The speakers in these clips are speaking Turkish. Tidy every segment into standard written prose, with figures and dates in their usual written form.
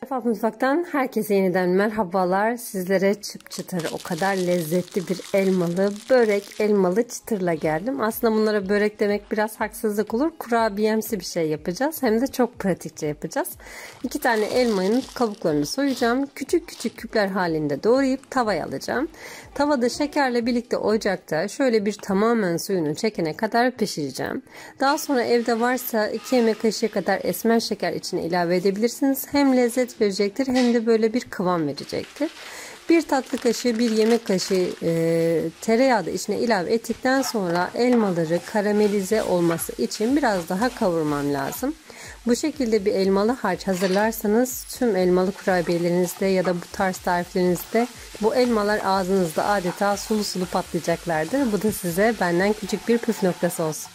Mutfak Mutfak'tan herkese yeniden merhabalar. Sizlere çıp çıtır o kadar lezzetli bir elmalı börek, elmalı çıtırla geldim. Aslında bunlara börek demek biraz haksızlık olur. Kurabiyemsi bir şey yapacağız. Hem de çok pratikçe yapacağız. 2 tane elmanın kabuklarını soyacağım. Küçük küçük küpler halinde doğrayıp tavaya alacağım. Tavada şekerle birlikte ocakta şöyle bir tamamen suyunu çekene kadar pişireceğim. Daha sonra evde varsa 2 yemek kaşığı kadar esmer şeker içine ilave edebilirsiniz. Hem lezzet verecektir hem de böyle bir kıvam verecektir. 1 tatlı kaşığı 1 yemek kaşığı tereyağı da içine ilave ettikten sonra elmaları karamelize olması için biraz daha kavurmam lazım. Bu şekilde bir elmalı harç hazırlarsanız tüm elmalı kurabiyelerinizde ya da bu tarz tariflerinizde bu elmalar ağzınızda adeta sulu sulu patlayacaklardır. Bu da size benden küçük bir püf noktası olsun.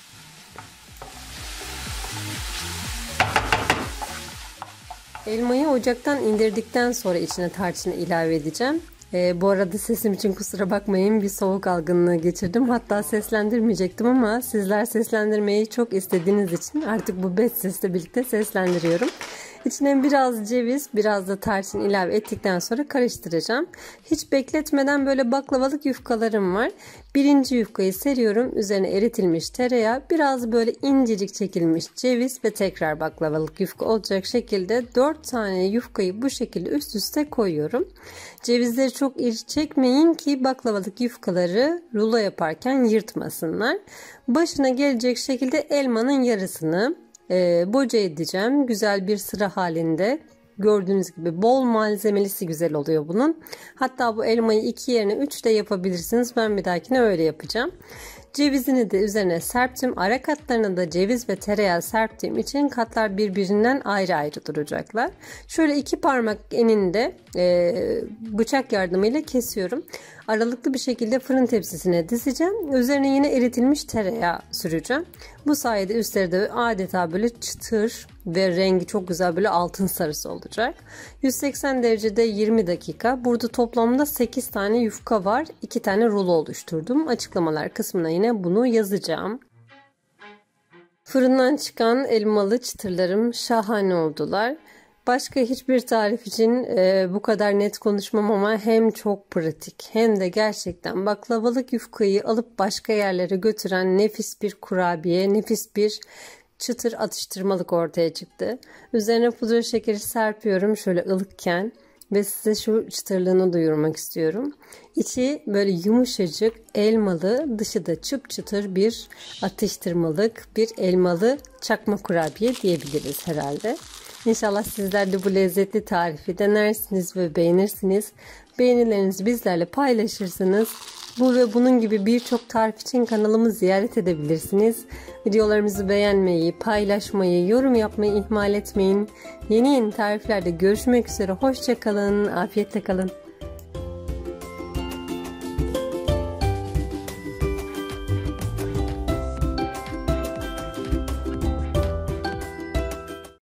Elmayı ocaktan indirdikten sonra içine tarçını ilave edeceğim. Bu arada sesim için kusura bakmayın, bir soğuk algınlığı geçirdim. Hatta seslendirmeyecektim ama sizler seslendirmeyi çok istediğiniz için artık bu bez sesle birlikte seslendiriyorum. İçine biraz ceviz, biraz da tarçın ilave ettikten sonra karıştıracağım. Hiç bekletmeden böyle baklavalık yufkalarım var. Birinci yufkayı seriyorum. Üzerine eritilmiş tereyağı, biraz böyle incecik çekilmiş ceviz ve tekrar baklavalık yufka olacak şekilde 4 tane yufkayı bu şekilde üst üste koyuyorum. Cevizleri çok iri çekmeyin ki baklavalık yufkaları rulo yaparken yırtmasınlar. Başına gelecek şekilde elmanın yarısını boca edeceğim. Güzel bir sıra halinde. Gördüğünüz gibi bol malzemelisi güzel oluyor bunun. Hatta bu elmayı 2 yerine 3 de yapabilirsiniz. Ben bir dahakine öyle yapacağım. Cevizini de üzerine serptim. Ara katlarına da ceviz ve tereyağı serptiğim için katlar birbirinden ayrı ayrı duracaklar. Şöyle 2 parmak eninde bıçak yardımıyla kesiyorum. Aralıklı bir şekilde fırın tepsisine dizeceğim. Üzerine yine eritilmiş tereyağı süreceğim. Bu sayede üstleri de adeta böyle çıtır ve rengi çok güzel böyle altın sarısı olacak. 180 derecede 20 dakika. Burada toplamda 8 tane yufka var. 2 tane rulo oluşturdum. Açıklamalar kısmına yine bunu yazacağım. Fırından çıkan elmalı çıtırlarım şahane oldular. Başka hiçbir tarif için bu kadar net konuşmam ama hem çok pratik hem de gerçekten baklavalık yufkayı alıp başka yerlere götüren nefis bir kurabiye, nefis bir çıtır atıştırmalık ortaya çıktı. Üzerine pudra şekeri serpiyorum şöyle ılıkken ve size şu çıtırlığını duyurmak istiyorum. İçi böyle yumuşacık elmalı, dışı da çıp çıtır bir atıştırmalık, bir elmalı çakma kurabiye diyebiliriz herhalde. İnşallah sizler de bu lezzetli tarifi denersiniz ve beğenirsiniz. Beğenilerinizi bizlerle paylaşırsınız. Bu ve bunun gibi birçok tarif için kanalımı ziyaret edebilirsiniz. Videolarımızı beğenmeyi, paylaşmayı, yorum yapmayı ihmal etmeyin. Yeni tariflerde görüşmek üzere. Hoşça kalın, afiyetle kalın.